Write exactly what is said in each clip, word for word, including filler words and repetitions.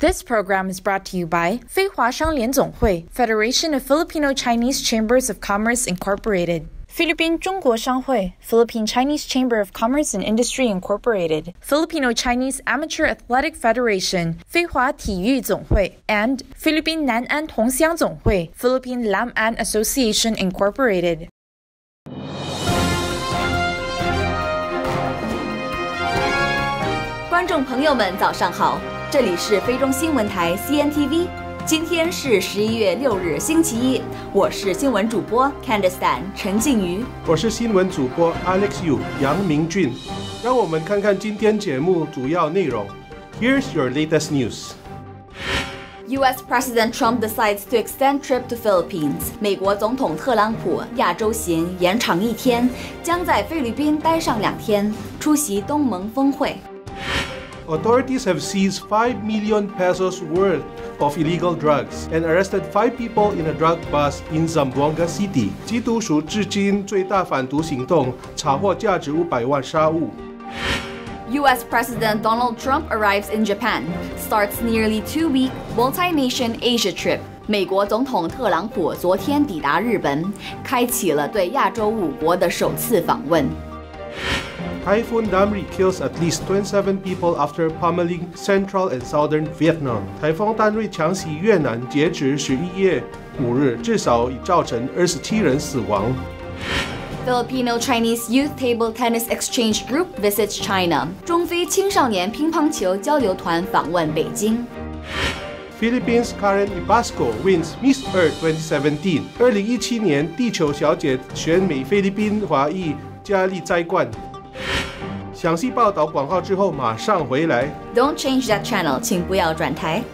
This program is brought to you by 非华商联总会 Federation of Filipino Chinese Chambers of Commerce Incorporated. 菲律宾中国商会 Philippine Chinese Chamber of Commerce and Industry Incorporated, Filipino Chinese Amateur Athletic Federation 菲华体育总会 and 菲律宾南安同乡总会 Philippine Lam-An Association Incorporated. 观众朋友们，早上好，这里是非中新闻台 C N T V。今天是十一月六日，星期一，我是新闻主播 Candice Tan 陈静瑜， 我是新闻主播 Alex Yu 杨明俊。让我们看看今天节目主要内容。Here's your latest news. U S President Trump decides to extend trip to Philippines. 美国总统特朗普亚洲行延长一天，将在菲律宾待上两天，出席东盟峰会。 Authorities have seized five million pesos worth of illegal drugs and arrested five people in a drug bust in Zamboanga City. 缉毒署至今最大反毒行动，查获价值五百万沙物。 U S President Donald Trump arrives in Japan, starts nearly two-week multi-nation Asia trip. 美国总统特朗普昨天抵达日本，开启了对亚洲五国的首次访问。 Typhoon Damri kills at least twenty-seven people after pummeling central and southern Vietnam. 台风丹瑞强袭越南，截止十一月五日，至少已造成二十七人死亡。 Filipino Chinese Youth Table Tennis Exchange Group visits China. 中非青少年乒乓球交流团访问北京。 Philippines Karen Ibasco wins Miss Earth twenty seventeen. 二零一七年地球小姐选美菲律宾华裔佳丽摘冠。详细报道广告之后马上回来。 Don't change that channel， 请不要转台。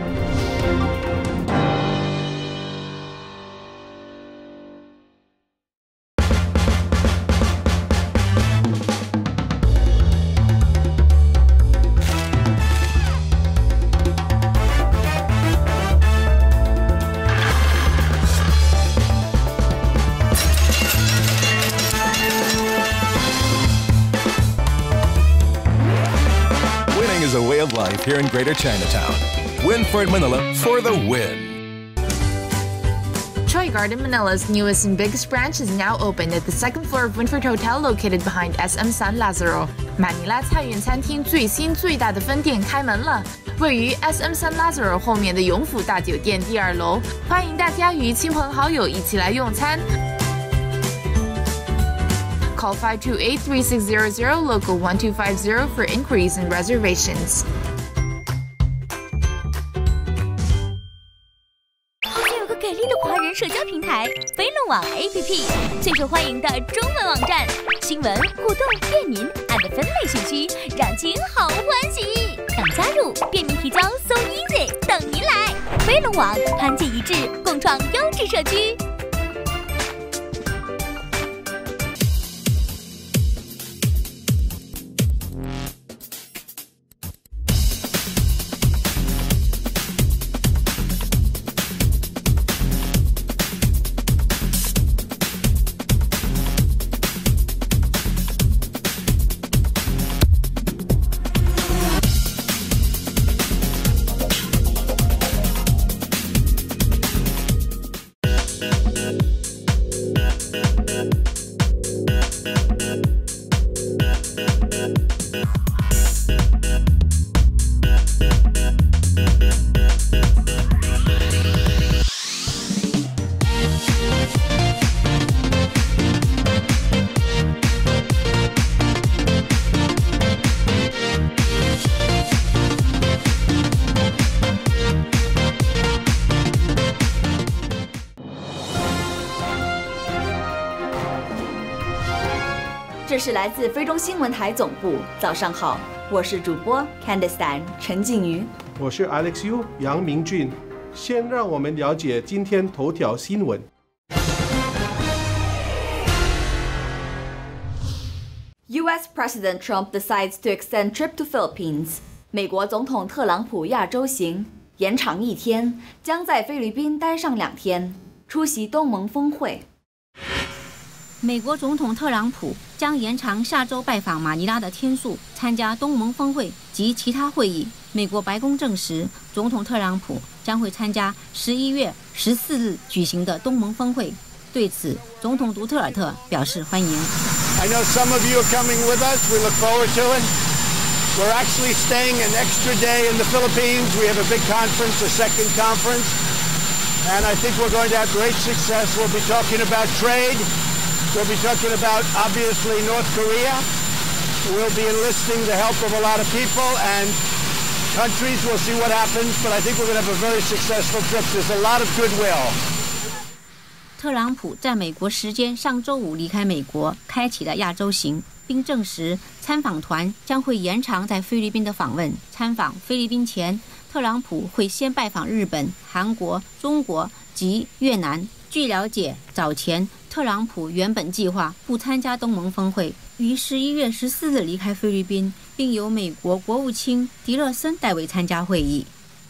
A way of life here in Greater Chinatown. Winford Manila for the win. Choi Garden Manila's newest and biggest branch is now open at the second floor of Winford Hotel located behind S M San Lazaro. 马尼拉菜园餐厅最新最大的分店开门了，位于 S M San Lazaro 后面的永福大酒店第二楼，欢迎大家与亲朋好友一起来用餐。Call five two eight, three six zero zero, local one two five zero for inquiries and reservations. 还有个给力的华人社交平台飞龙网 A P P， 最受欢迎的中文网站，新闻、互动、便民按的分类信息，让亲好欢喜。想加入，便民提交 ，so easy， 等您来。飞龙网团结一致，共创优质社区。 这是来自非中新闻台总部，早上好，我是主播 Candice Tan 陈静瑜， 我是 Alex Yu 杨明俊。先让我们了解今天头条新闻。 U S President Trump decides to extend trip to Philippines. 美国总统特朗普亚洲行延长一天，将在菲律宾待上两天，出席东盟峰会。 美国总统特朗普将延长下周拜访马尼拉的天数，参加东盟峰会及其他会议。 美国白宫证实，总统特朗普将会参加十一月十四日举行的东盟峰会。对此，总统杜特尔特表示欢迎。 I know some of you are coming with us. We look forward to it. We're actually staying an extra day in the Philippines. We have a big conference, a second conference, and I think we're going to have great success. We'll be talking about trade. We'll be talking about, obviously, North Korea. We'll be enlisting the help of a lot of people and countries. We'll see what happens, but I think we're going to have a very successful trip. There's a lot of goodwill. 特朗普在美国时间上周五离开美国，开启了亚洲行，并证实参访团将会延长在菲律宾的访问。参访菲律宾前，特朗普会先拜访日本、韩国、中国及越南。据了解，早前特朗普原本计划不参加东盟峰会，于十一月十四日离开菲律宾，并由美国国务卿迪勒森代为参加会议。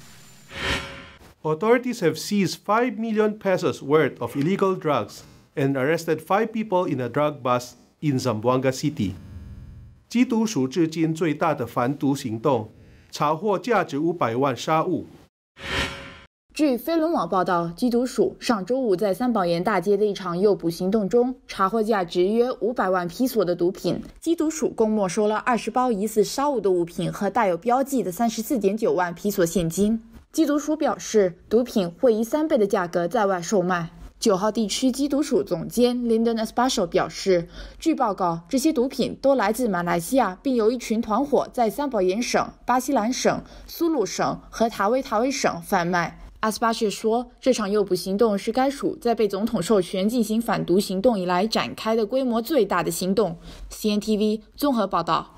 Authorities have seized five million pesos worth of illegal drugs and arrested five people in a drug bust in Zamboanga City. 缉毒署至今最大的反毒行动，查获价值五百万沙物。 据飞轮网报道，缉毒署上周五在三宝岩大街的一场诱捕行动中，查获价值约五百万披索的毒品。缉毒署共没收了二十包疑似沙物的物品和带有标记的三十四点九万披索现金。缉毒署表示，毒品会以三倍的价格在外售卖。九号地区缉毒署总监 Lyndon Espasho 表示，据报告，这些毒品都来自马来西亚，并由一群团伙在三宝岩省、巴西兰省、苏鲁省和塔威塔威省贩卖。阿斯巴谢说，这场诱捕行动是该署在被总统授权进行反毒行动以来展开的规模最大的行动。C N T V 综合报道。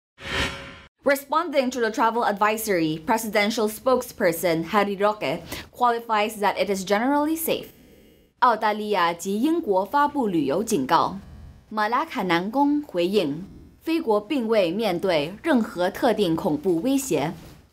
Responding to the travel advisory, presidential spokesperson Harry Roque qualifies that it is generally safe. 澳大利亚及英国发布旅游警告。马拉卡南宫回应，菲国并未面对任何特定恐怖威胁。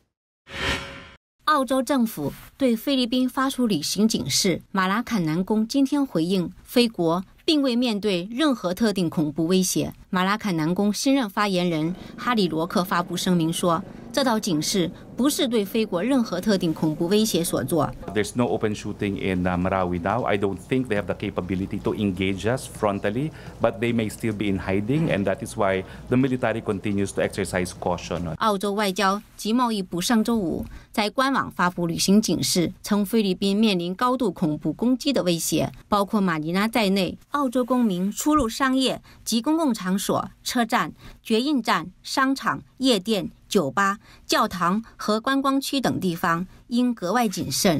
澳洲政府对菲律宾发出旅行警示。马拉坎南宫今天回应，菲国并未面对任何特定恐怖威胁。马拉坎南宫新任发言人哈里罗克发布声明说，这道警示不是对菲国任何特定恐怖威胁所做。 There's no open shooting in uh, Marawi now. I don't think they have the capability to engage us frontally, but they may still be in hiding, and that is why the military continues to exercise caution. 澳洲外交及贸易部上周五在官网发布旅行警示，称菲律宾面临高度恐怖攻击的威胁，包括马尼拉在内，澳洲公民出入商业及公共场所、车站、决印站、商场、夜店、酒吧、教堂和观光区等地方应格外谨慎。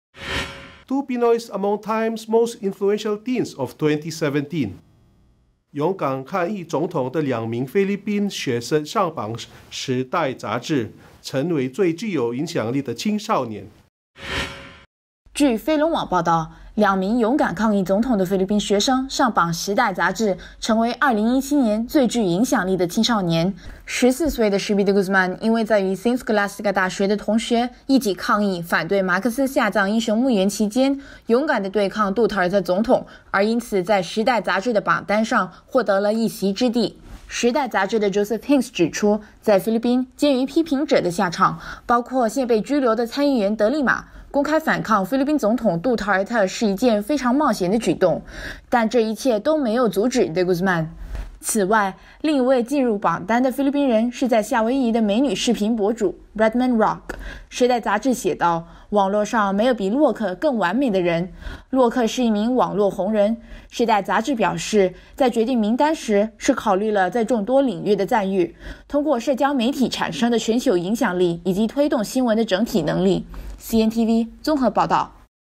Two Pinoys among Time's most influential teens of twenty seventeen. 勇敢抗议总统的两名菲律宾学生上榜《时代》杂志，成为最具有影响力的青少年。 据飞龙网报道，两名勇敢抗议总统的菲律宾学生上榜《时代》杂志，成为二零一七年最具影响力的青少年。十四岁的史比德·古兹曼因为在与 Saint Scholastica 大学的同学一起抗议反对马克思下葬英雄墓园期间，勇敢地对抗杜特尔特总统，而因此在《时代》杂志的榜单上获得了一席之地。《时代》杂志的 Joseph Hinks 指出，在菲律宾，鉴于批评者的下场，包括现被拘留的参议员德利马，公开反抗菲律宾总统杜特尔特是一件非常冒险的举动，但这一切都没有阻止德古兹曼。此外，另一位进入榜单的菲律宾人是在夏威夷的美女视频博主 Redman Rock。时代杂志写道，网络上没有比洛克更完美的人，洛克是一名网络红人。时代杂志表示，在决定名单时是考虑了在众多领域的赞誉，通过社交媒体产生的全球影响力以及推动新闻的整体能力。C N T V 综合报道。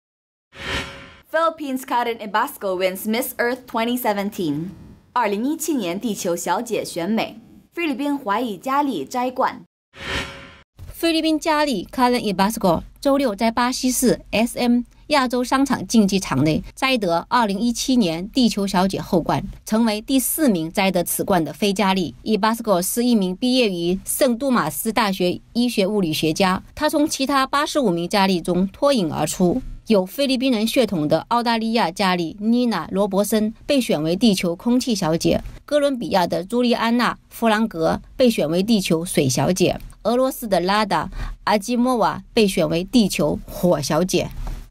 Philippines Karen Ibasco wins Miss Earth twenty seventeen。二零一七年地球小姐选美，菲律宾怀疑佳丽摘冠。 菲律宾佳丽 Karen Ibasco 周六在巴西市 S M 亚洲商场竞技场内摘得二零一七年地球小姐后冠，成为第四名摘得此冠的非佳丽。Ibasco 是一名毕业于圣杜马斯大学医学物理学家，她从其他八十五名佳丽中脱颖而出。有菲律宾人血统的澳大利亚佳丽妮娜·罗伯森被选为地球空气小姐，哥伦比亚的朱莉安娜·弗兰格被选为地球水小姐。 俄罗斯的拉达·阿基莫娃被选为地球火小姐。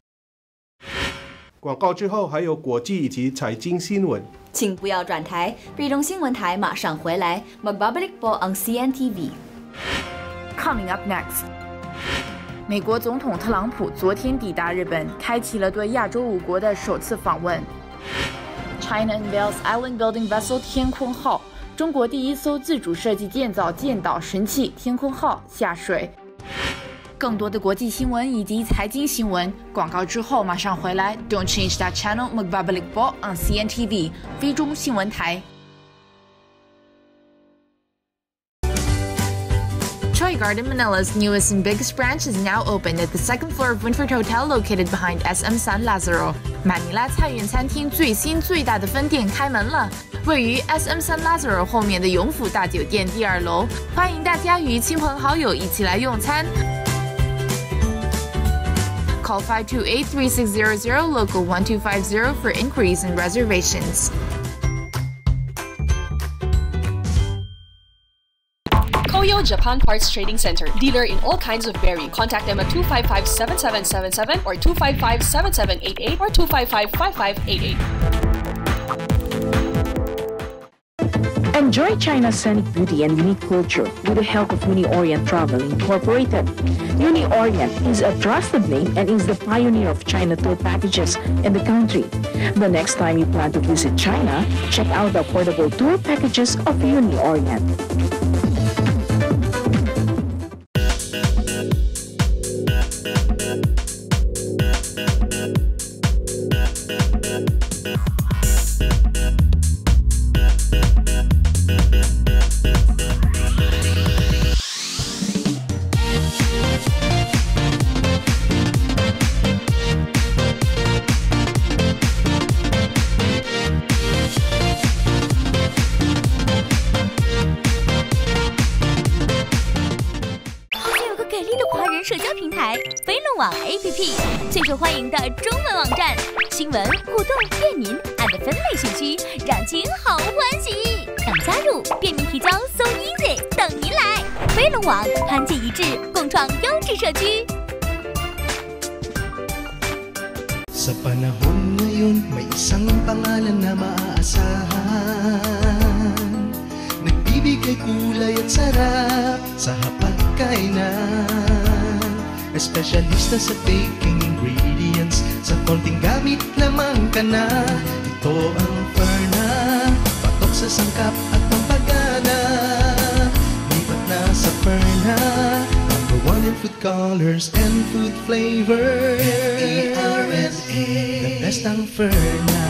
广告之后还有国际以及财经新闻， 请不要转台，非中新闻台马上回来。Magbabalik po ang C N T V。Coming up next， 美国总统特朗普昨天抵达日本，开启了对亚洲五国的首次访问。China unveils island building vessel 天空号，中国第一艘自主设计建造舰岛神器天空号下水。更多的国际新闻以及财经新闻，广告之后马上回来。Don't change that channel. Magbabalik po on C N T V 非中新闻台。Choi Garden Manila's newest and biggest branch is now open at the second floor of Winford Hotel located behind S M San Lazaro. 马尼拉菜园餐厅最新最大的分店开门了，位于 S M San Lazaro 后面的永福大酒店第二楼，欢迎大家与亲朋好友一起来用餐。Call five two eight, three six zero zero, local one two five zero for inquiries and reservations. Koyo Japan Parts Trading Center, dealer in all kinds of bearing. Contact them at two five five, seven seven seven seven or two five five, seven seven eight eight or two five five, five five eight eight. Enjoy China's scenic beauty and unique culture with the help of Uni Orient Travel Incorporated. Uni Orient is a trusted name and is the pioneer of China tour packages in the country. The next time you plan to visit China, check out the affordable tour packages of Uni Orient. A P P 最受欢迎的中文网站，新闻、互动、便民按的分类信息，让您好欢喜。想加入，便民提交 ，so easy， 等您来。飞龙网团结一致，共创优质社区。 Sa panahon ngayon, may isang pangalan na maaasahan. Nagbibigay kulay at sarap sa hapagkainan. Espesyalista sa baking ingredients, sa konting gamit lamang ka na. Ito ang Ferna, patok sa sangkap at pampagana. Lipat na sa Ferna, number one in food colors and food flavors. F E R N A, the best ang Ferna.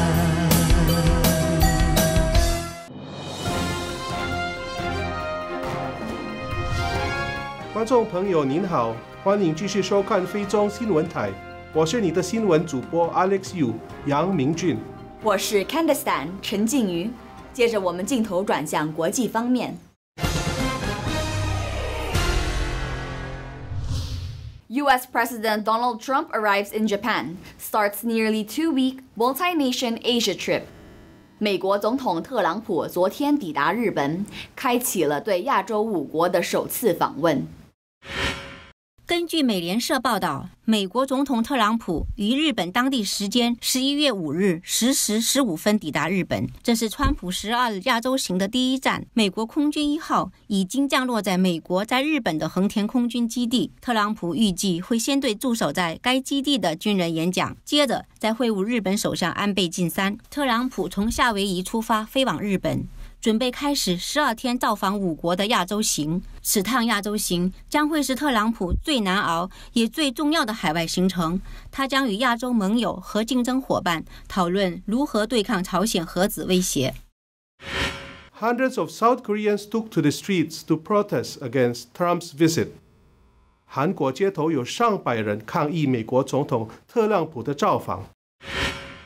观众朋友您好，欢迎继续收看非中新闻台，我是你的新闻主播 Alex Yu 杨明俊， 我是 Candice Tan 陈静瑜。接着我们镜头转向国际方面。U S President Donald Trump arrives in Japan, starts nearly two-week multi-nation Asia trip. 美国总统特朗普昨天抵达日本，开启了对亚洲五国的首次访问。 根据美联社报道，美国总统特朗普于日本当地时间十一月五日十时十五分抵达日本，这是川普十二日亚洲行的第一站。美国空军一号已经降落在美国在日本的横田空军基地。特朗普预计会先对驻守在该基地的军人演讲，接着再会晤日本首相安倍晋三。特朗普从夏威夷出发飞往日本，准备开始十二天造访五国的亚洲行。此趟亚洲行将会是特朗普最难熬也最重要的海外行程。他将与亚洲盟友和竞争伙伴讨论如何对抗朝鲜核子威胁。 Hundreds of South Koreans took to the streets to protest against Trump's visit. 韩国街头有上百人抗议美国总统特朗普的造访。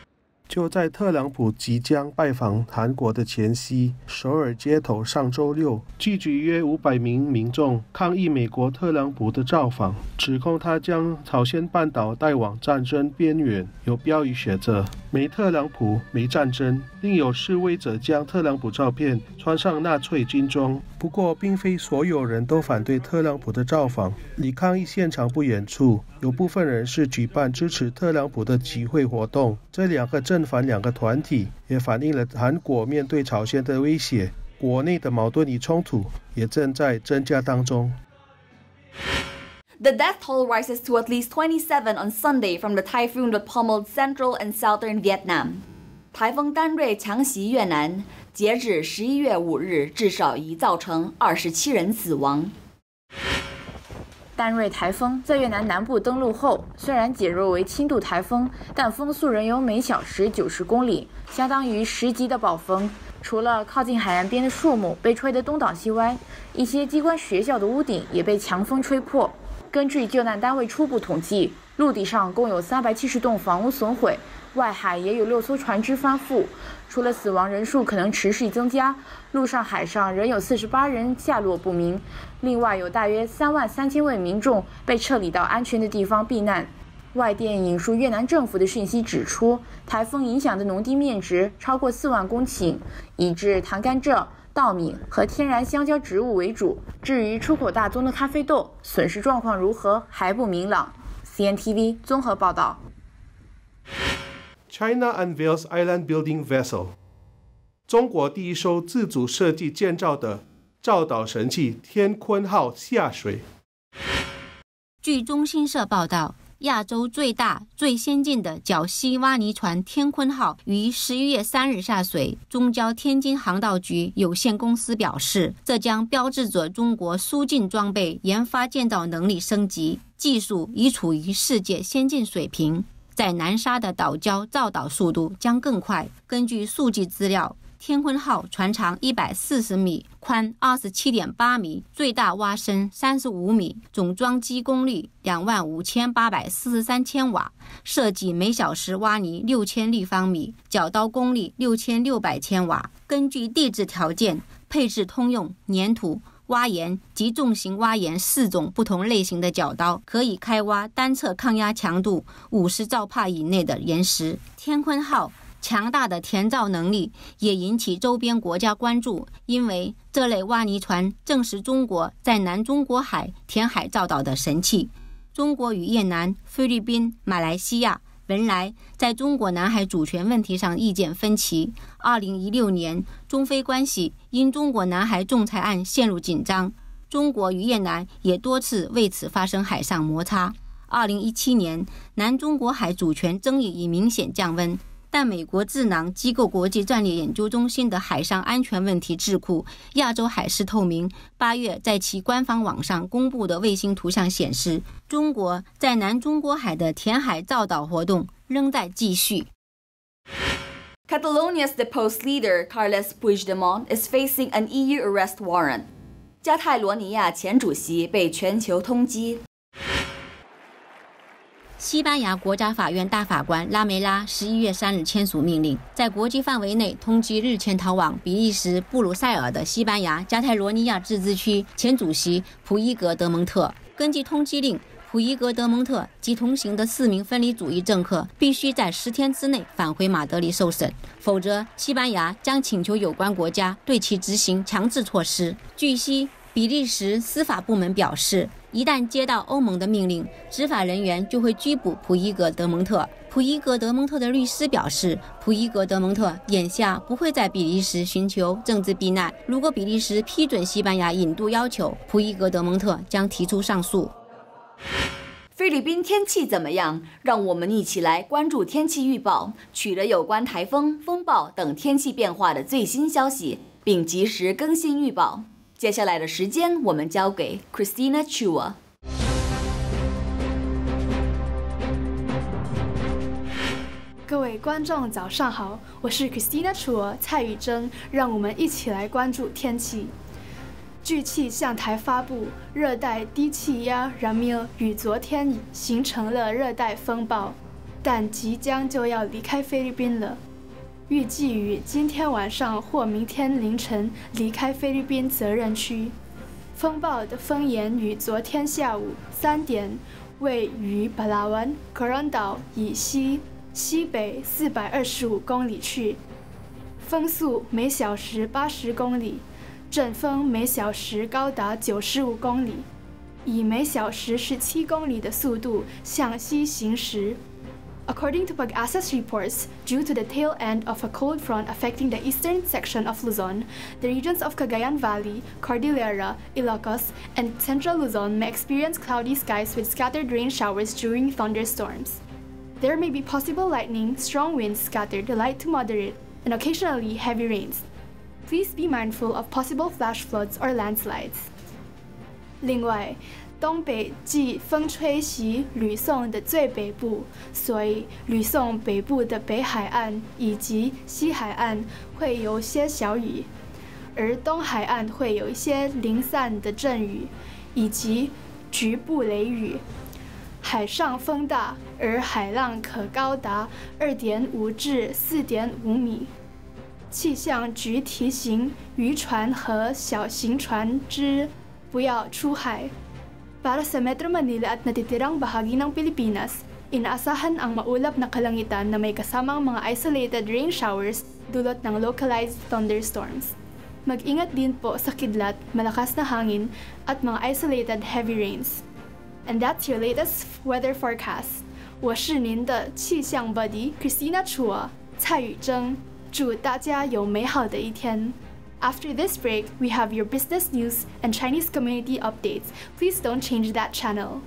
就在特朗普即将拜访韩国的前夕，首尔街头上周六聚集约五百名民众抗议美国特朗普的造访，指控他将朝鲜半岛带往战争边缘。有标语写着“没特朗普，没战争”。另有示威者将特朗普照片穿上纳粹军装。不过，并非所有人都反对特朗普的造访。离抗议现场不远处，有部分人士举办支持特朗普的集会活动。这两个正反两个团体也反映了韩国面对朝鲜的威胁，国内的矛盾与冲突也正在增加当中。 The death toll rises to at least twenty-seven on Sunday from the typhoon that pummeled central and southern Vietnam. 台风丹瑞强袭越南，截至十一月五日，至少已造成二十七人死亡。 丹瑞台风在越南南部登陆后，虽然减弱为轻度台风，但风速仍有每小时九十公里，相当于十级的暴风。除了靠近海岸边的树木被吹得东倒西歪，一些机关学校的屋顶也被强风吹破。根据救难单位初步统计，陆地上共有三百七十栋房屋损毁，外海也有六艘船只翻覆。除了死亡人数可能持续增加，陆上海上仍有四十八人下落不明，另外有大约三万三千位民众被撤离到安全的地方避难。外电引述越南政府的讯息指出，台风影响的农地面值超过四万公顷，以致糖甘蔗、稻米和天然香蕉植物为主。至于出口大宗的咖啡豆，损失状况如何还不明朗。C N T V 综合报道。 China unveils island building vessel. 中国第一艘自主设计建造的造岛神器天鲲号下水。 据中新社报道，亚洲最大、最先进的绞吸挖泥船天鲲号于十一月三日下水。中交天津航道局有限公司表示，这将标志着中国输进装备研发建造能力升级，技术已处于世界先进水平。在南沙的岛礁造岛速度将更快。根据数据资料，天鲲号船长一百四十米，宽 二十七点八米，最大挖深三十五米，总装机功率两万五千八百四十三千瓦，设计每小时挖泥六千立方米，绞刀功率六千六百千瓦。根据地质条件，配置通用粘土、挖岩及重型挖岩四种不同类型的绞刀，可以开挖单侧抗压强度五十兆帕以内的岩石。天鲲号强大的填造能力也引起周边国家关注，因为这类挖泥船正是中国在南中国海填海造岛的神器。中国与越南、菲律宾、马来西亚本来在中国南海主权问题上意见分歧。二零一六年，中非关系因中国南海仲裁案陷入紧张，中国与越南也多次为此发生海上摩擦。二零一七年，南中国海主权争议已明显降温，但美国智囊机构国际战略研究中心的海上安全问题智库亚洲海事透明八月在其官方网上公布的卫星图像显示，中国在南中国海的填海造岛活动仍在继续。 Catalonia's deposed leader Carles Puigdemont is facing an E U arrest warrant. 加泰罗尼亚前主席被全球通缉。 西班牙国家法院大法官拉梅拉十一月三日签署命令，在国际范围内通缉日前逃往比利时布鲁塞尔的西班牙加泰罗尼亚自治区前主席普伊格德蒙特。根据通缉令，普伊格德蒙特及同行的四名分离主义政客必须在十天之内返回马德里受审，否则西班牙将请求有关国家对其执行强制措施。据悉，比利时司法部门表示，一旦接到欧盟的命令，执法人员就会拘捕普伊格德蒙特。普伊格德蒙特的律师表示，普伊格德蒙特眼下不会在比利时寻求政治避难。如果比利时批准西班牙引渡要求，普伊格德蒙特将提出上诉。 菲律宾天气怎么样？让我们一起来关注天气预报，取得有关台风、风暴等天气变化的最新消息，并及时更新预报。接下来的时间，我们交给 Christina Chua。 各位观众，早上好，我是 Christina Chua 蔡宇珍，让我们一起来关注天气。据气象台发布，热带低气压 Ramil 于昨天形成了热带风暴，但即将就要离开菲律宾了。 预计于今天晚上或明天凌晨离开菲律宾责任区。风暴的风眼于昨天下午三点位于巴拉湾格兰岛以西西北四百二十五公里处，风速每小时八十公里，阵风每小时高达九十五公里，以每小时十七公里的速度向西行驶。According to Pag-asa's reports, due to the tail end of a cold front affecting the eastern section of Luzon, the regions of Cagayan Valley, Cordillera, Ilocos, and central Luzon may experience cloudy skies with scattered rain showers during thunderstorms. There may be possible lightning, strong winds scattered light to moderate, and occasionally heavy rains. Please be mindful of possible flash floods or landslides. 另外，东北季风吹袭吕宋的最北部，所以吕宋北部的北海岸以及西海岸会有些小雨，而东海岸会有一些零散的阵雨以及局部雷雨。海上风大，而海浪可高达 二点五 至 四点五 米。气象局提醒渔船和小型船只不要出海。Para sa Metro Manila at natitirang bahagi ng Pilipinas, inaasahan ang maulap na kalangitan na may kasamang mga isolated rain showers dulot ng localized thunderstorms. Mag-ingat din po sa kidlat, malakas na hangin, at mga isolated heavy rains. And that's your latest weather forecast. 我是您的气象 buddy Christina Chua 蔡宇珍，祝大家有美好的一天。After this break, we have your business news and Chinese community updates. Please don't change that channel.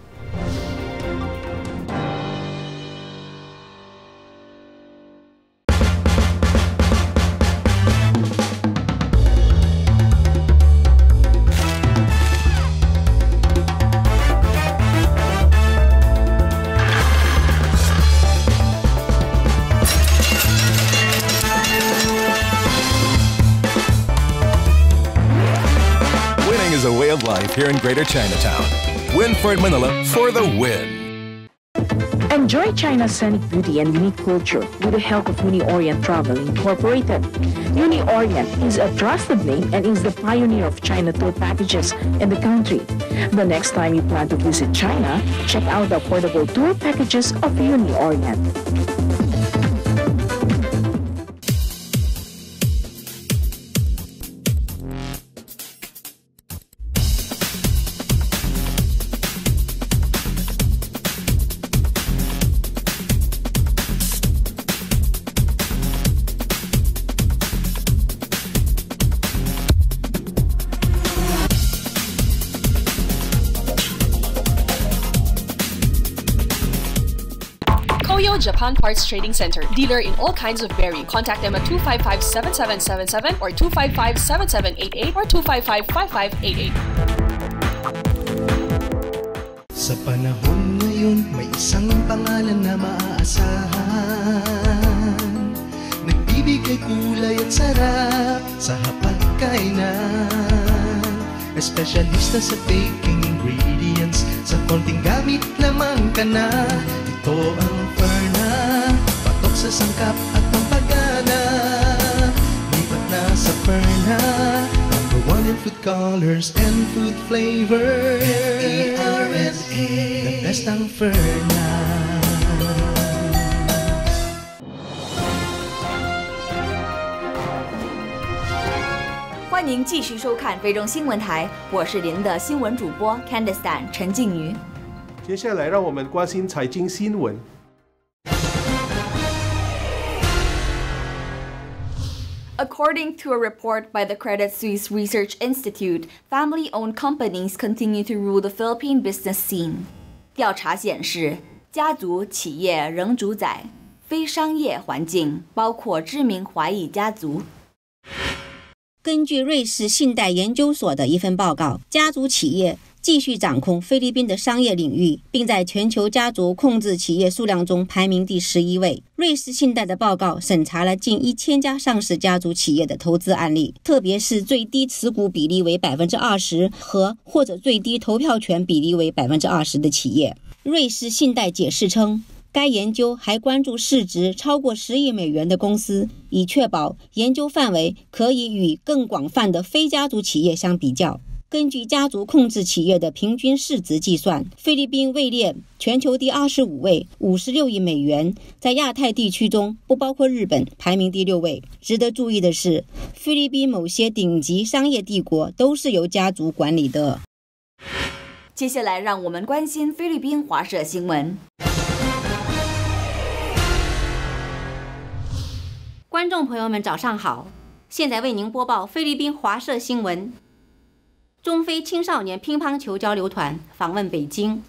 Is a way of life here in Greater Chinatown. Winford Manila for the win. Enjoy China's scenic beauty and unique culture with the help of Uni Orient Travel Incorporated. Uni Orient is a trusted name and is the pioneer of China tour packages in the country. The next time you plan to visit China, check out the affordable tour packages of Uni Orient. Japan Parts Trading Center, dealer in all kinds of berry. Contact them at two five five, seven seven seven seven or two five five, seven seven eight eight or two five five, five five eight eight. Sa panahon ngayon, may isang pangalan na maaasahan, nagbibigay kulay at sarap sa hapagkainan. Espesyalista sa baking ingredients, sa konting gamit lamang ka na. Ito ang Ferna, patok sa sangkap at pampagana. Lipat na sa Ferna, number one in food colors and food flavors. F E R N A, the best ang Ferna. 欢迎继续收看非中新闻台，我是您的新闻主播 Candice Tan 陈静瑜。 接下来让我们关心财经新闻。 According to a report by the Credit Suisse Research Institute, family-owned companies continue to rule the Philippine business scene. 调查显示，家族企业仍主宰非商业环境，包括知名华裔家族。 根据瑞士信贷研究所的一份报告，家族企业继续掌控菲律宾的商业领域，并在全球家族控制企业数量中排名第十一位。瑞士信贷的报告审查了近一千家上市家族企业的投资案例，特别是最低持股比例为 百分之二十 和或者最低投票权比例为 百分之二十 的企业。瑞士信贷解释称， 该研究还关注市值超过十亿美元的公司，以确保研究范围可以与更广泛的非家族企业相比较。根据家族控制企业的平均市值计算，菲律宾位列全球第二十五位，五十六亿美元，在亚太地区中不包括日本，排名第六位。值得注意的是，菲律宾某些顶级商业帝国都是由家族管理的。 接下来让我们关心菲律宾华社新闻。 观众朋友们早上好，现在为您播报菲律宾华社新闻。中菲青少年乒乓球交流团访问北京。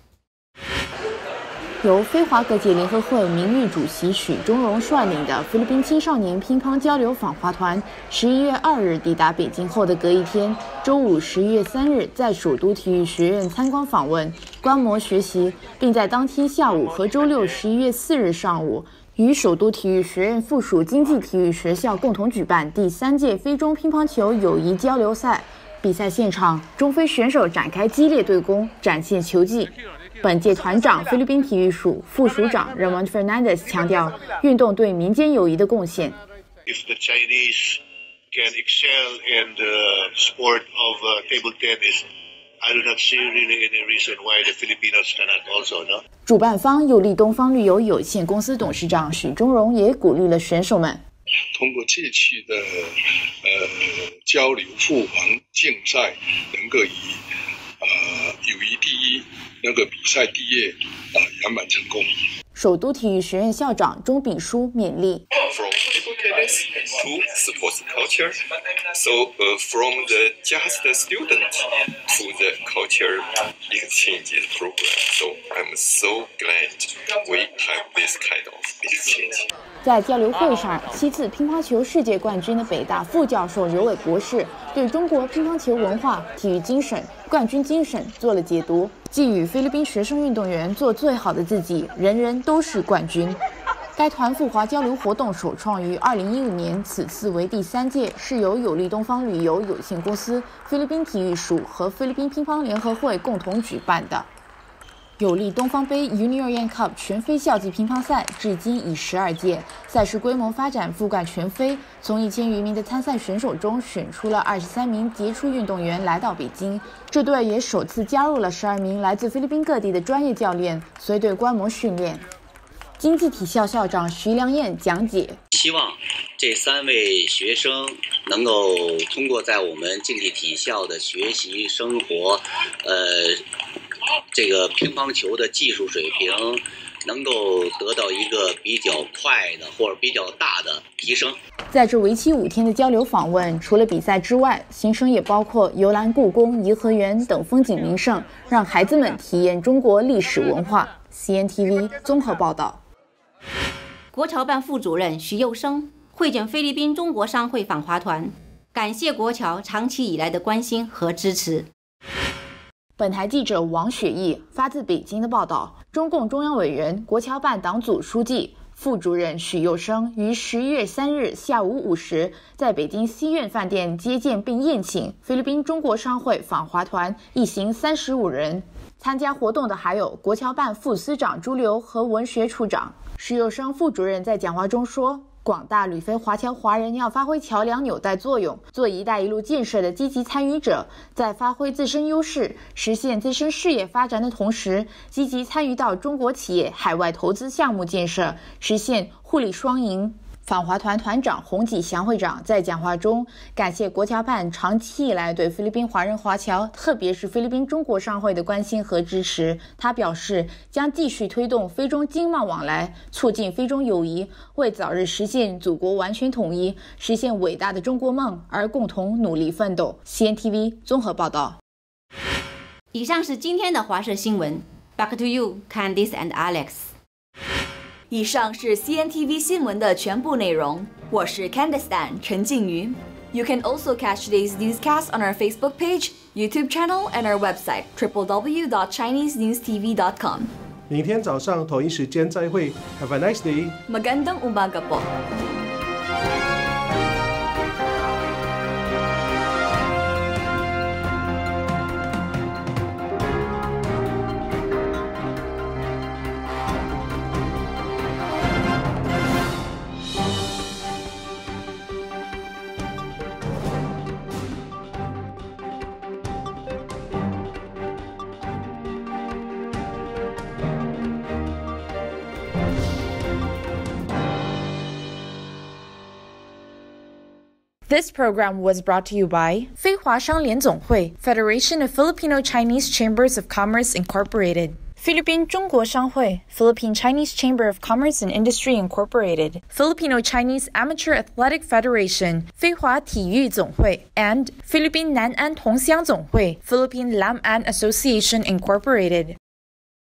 由非华各界联合会名誉主席许忠荣率领的菲律宾青少年乒乓交流访华团，十一月二日抵达北京后的隔一天，周五十一月三日在首都体育学院参观访问、观摩学习，并在当天下午和周六十一月四日上午，与首都体育学院附属经济体育学校共同举办第三届非中乒乓球友谊交流赛。比赛现场，中菲选手展开激烈对攻，展现球技。本届团长菲律宾体育署副署长 Ramon Fernandez 强调，运动对民间友谊的贡献。 If the Chinese can excel in the sport of uh, table tennis, I do not see really any reason why the Filipinos cannot also, no? 主办方有利东方旅游有限公司董事长许忠荣也鼓励了选手们。 通过这次的呃交流复航竞赛，能够以呃友谊第一，那个比赛第一啊圆满成功。 首都体育学院校长钟炳书勉励。 From table tennis to sports culture, so uh, from the just the student to the culture exchange program. So I'm so glad we have this kind of exchange. 在交流会上，七次乒乓球世界冠军的北大副教授刘伟博士对中国乒乓球文化、体育精神、冠军精神做了解读，寄予菲律宾学生运动员做最好的自己，人人都是冠军。该团赴华交流活动首创于二零一五年，此次为第三届，是由有利东方旅游有限公司、菲律宾体育署和菲律宾乒乓联合会共同举办的。有利东方杯 Union Cup 全非校际乒乓赛至今已十二届，赛事规模发展覆盖全非。从一千余名的参赛选手中选出了二十三名杰出运动员来到北京，这队也首次加入了十二名来自菲律宾各地的专业教练随队观摩训练。经济体校校长徐良燕讲解， 希望这三位学生能够通过在我们经济体校的学习生活，呃。这个乒乓球的技术水平能够得到一个比较快的或者比较大的提升。 在这为期五天的交流访问，除了比赛之外，行程也包括游览故宫、颐和园等风景名胜，让孩子们体验中国历史文化。C N T V 综合报道。 国侨办副主任徐佑生会见菲律宾中国商会访华团，感谢国侨长期以来的关心和支持。 本台记者王雪毅发自北京的报道，中共中央委员、国侨办党组书记、副主任许佑生于十一月三日下午五时，在北京西苑饭店接见并宴请菲律宾中国商会访华团一行三十五人。参加活动的还有国侨办副司长朱流和文学处长。许佑生副主任在讲话中说，广大旅菲华侨华人要发挥桥梁纽带作用，做“一带一路”建设的积极参与者，在发挥自身优势、实现自身事业发展的同时，积极参与到中国企业海外投资项目建设，实现互利双赢。访华团团长洪启祥会长在讲话中感谢国侨办长期以来对菲律宾华人华侨，特别是菲律宾中国商会的关心和支持。他表示，将继续推动菲中经贸往来，促进菲中友谊，为早日实现祖国完全统一，实现伟大的中国梦而共同努力奋斗。C N T V 综合报道。 以上是今天的华社新闻。Back to you, Candice and Alex。 以上是 C N T V 新闻的全部内容，我是 Candice Dan 陈静瑜。You can also catch today's newscast on our Facebook page, YouTube channel, and our website w w w dot chinese news t v dot com。 明天早上同一时间再会。Have a nice day. Magandang umaga po. This program was brought to you by 非华商联总会 Federation of Filipino Chinese Chambers of Commerce Incorporated. 菲律宾中国商会 Philippine Chinese Chamber of Commerce and Industry Incorporated, Filipino Chinese Amateur Athletic Federation 菲华体育总会 and 菲律宾南安同乡总会 Philippine Lam An Association Incorporated.